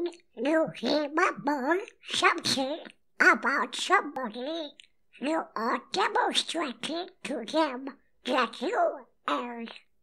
when you remember something about somebody, you are demonstrating to them that you are